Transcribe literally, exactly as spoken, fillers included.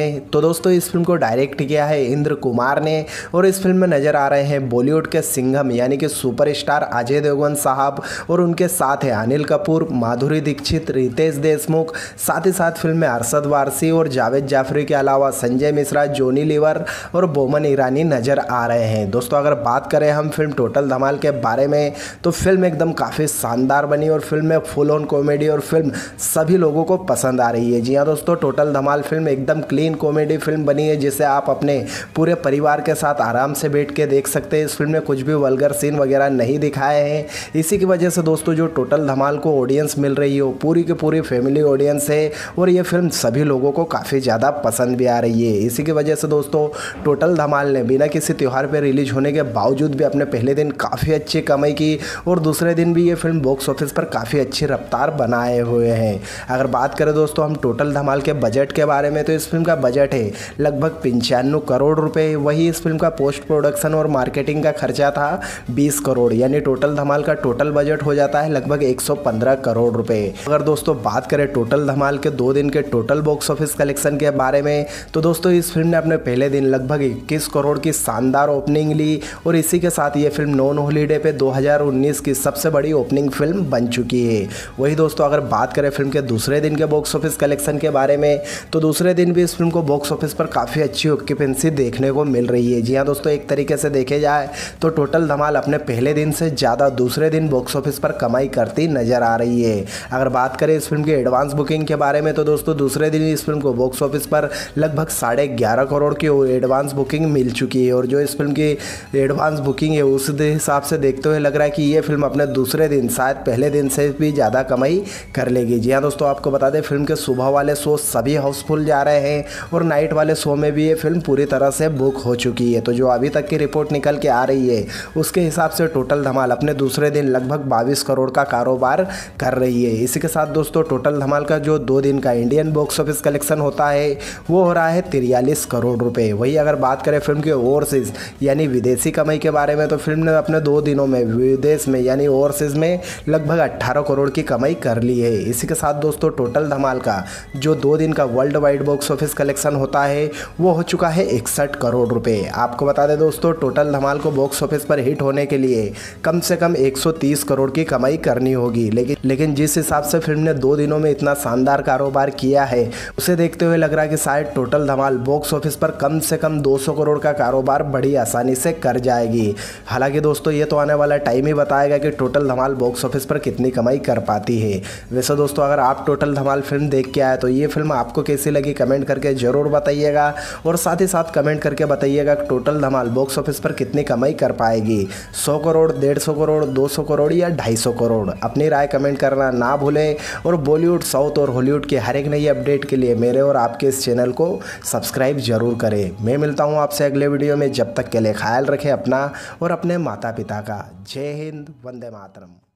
तो दोस्तों इस फिल्म को डायरेक्ट किया है इंद्र कुमार ने और इस फिल्म में नजर आ रहे हैं बॉलीवुड के सिंघम यानी कि सुपरस्टार अजय देवगन साहब और उनके साथ है अनिल कपूर, माधुरी दीक्षित, रितेश देशमुख, साथ ही साथ फिल्म में अरशद वारसी और जावेद जाफरी के अलावा संजय मिश्रा, जॉनी लीवर और बोमन ईरानी नजर आ रहे हैं। दोस्तों अगर बात करें हम फिल्म टोटल धमाल के बारे में तो फिल्म एकदम काफ़ी शानदार बनी और फिल्म में फुल ऑन कॉमेडी और फिल्म सभी लोगों को पसंद आ रही है। जी हाँ दोस्तों, टोटल धमाल फिल्म एकदम क्लीन कॉमेडी फिल्म बनी है जिसे आप अपने पूरे परिवार के साथ आराम से बैठ के देख सकते हैं। इस फिल्म में कुछ भी वल्गर सीन वगैरह नहीं दिखाए हैं। इसी की वजह से दोस्तों जो टोटल धमाल को ऑडियंस मिल रही है वो पूरी की पूरी फैमिली ऑडियंस है और ये फिल्म सभी लोगों को काफ़ी ज़्यादा पसंद भी आ रही है। इसी की वजह से दोस्तों टोटल धमाल ने बिना किसी त्यौहार पर रिलीज होने के बावजूद भी अपने पहले दिन काफ़ी अच्छी कमाई की और दूसरे दिन भी ये फिल्म बॉक्स ऑफिस पर काफ़ी अच्छी रफ्तार बनाए हुए हैं। अगर बात करें दोस्तों हम टोटल धमाल के बजट के बारे में तो इस फिल्म का बजट है लगभग पंचानवे करोड़ रुपए। वही इस फिल्म का पोस्ट प्रोडक्शन और मार्केटिंग का खर्चा था बीस करोड़, यानी टोटल धमाल का टोटल बजट हो जाता है लगभग एक सौ पंद्रह करोड़ रुपए। अगर दोस्तों बात करें टोटल धमाल के दो दिन के टोटल बॉक्स ऑफिस कलेक्शन के बारे में तो दोस्तों इस फिल्म ने अपने पहले दिन लगभग इक्कीस करोड़ की शानदार ओपनिंग ली और इसी के साथ ये फिल्म नॉन हॉलीडे पे दो हज़ार उन्नीस की सबसे बड़ी ओपनिंग फिल्म बन चुकी है। वही दोस्तों अगर बात करें फिल्म के दूसरे दिन के बॉक्स ऑफिस कलेक्शन के बारे में तो दूसरे दिन भी इस फिल्म को बॉक्स ऑफिस पर काफ़ी अच्छी ऑक्यूपेंसी देखने को मिल रही है। जी हाँ दोस्तों, एक तरीके से देखे जाए तो टोटल धमाल अपने पहले दिन से ज़्यादा दूसरे दिन बॉक्स ऑफिस पर कमाई करती नजर आ रही है। अगर बात करें इस फिल्म की एडवांस बुकिंग के बारे में तो दोस्तों दूसरे दिन इस फिल्म को बॉक्स ऑफिस पर लगभग साढ़े ग्यारह करोड़ की एडवांस बुकिंग मिल चुकी है और जो इस फिल्म की एडवांस बुकिंग है उस हिसाब से देखते हुए लग रहा है कि ये फिल्म अपने दूसरे दिन शायद पहले दिन से भी ज़्यादा कमाई कर लेगी। जी हाँ दोस्तों, आपको बता दें फिल्म के सुबह वाले शो सभी हाउसफुल जा रहे हैं और नाइट वाले शो में भी ये फिल्म पूरी तरह से बुक हो चुकी है। तो जो अभी तक की रिपोर्ट निकल के आ रही है उसके हिसाब से टोटल धमाल अपने दूसरे दिन लगभग बाईस करोड़ का कारोबार कर रही है। इसी के साथ दोस्तों टोटल धमाल का जो दो दिन का इंडियन बॉक्स ऑफिस कलेक्शन होता है वो हो रहा है तिरयालीस करोड़ रुपए। वही अगर बात करें फिल्म के ओवरसीज यानी विदेशी कमाई के बारे में तो फिल्म ने अपने दो दिनों में विदेश में यानी ओवरसीज में लगभग अट्ठारह करोड़ की कमाई कर ली है। इसी के साथ दोस्तों टोटल धमाल का जो दो दिन का world wide box office collection होता है वो हो चुका है इकसठ करोड़ रुपए। आपको बता दें दोस्तों टोटल धमाल को बॉक्स ऑफिस पर हिट होने के लिए कम से कम एक सौ तीस करोड़ की कमाई करनी होगी, लेकिन लेकिन जिस हिसाब से फिल्म ने दो दिनों में इतना शानदार कारोबार किया है उसे देखते हुए लग रहा है कि शायद टोटल धमाल बॉक्स ऑफिस पर कम से कम दो सौ करोड़ का कारोबार बड़ी आसानी से कर जाएगी। हालांकि दोस्तों ये तो आने वाला टाइम ही बताएगा कि टोटल धमाल बॉक्स ऑफिस पर कितनी कमाई कर पाती है। वैसे दोस्तों अगर आप टोटल धमाल फिल्म देख के आए तो ये फिल्म आपको कैसी लगी कमेंट करके ज़रूर बताइएगा और साथ ही साथ कमेंट करके बताइएगा कि टोटल धमाल बॉक्स ऑफिस पर कितनी कमाई कर पाएगी, सौ करोड़, डेढ़ सौ करोड़, दो सौ करोड़ या ढाई सौ करोड़। अपनी राय कमेंट करना ना भूलें और बॉलीवुड, साउथ और हॉलीवुड की हर एक नई अपडेट के लिए मेरे और आपके इस चैनल को सब्सक्राइब जरूर करें। मैं मिलता हूँ आपसे अगले वीडियो में, जब तक के लिए ख्याल रखें अपना और अपने माता पिता का। जय हिंद, वंदे मातरम।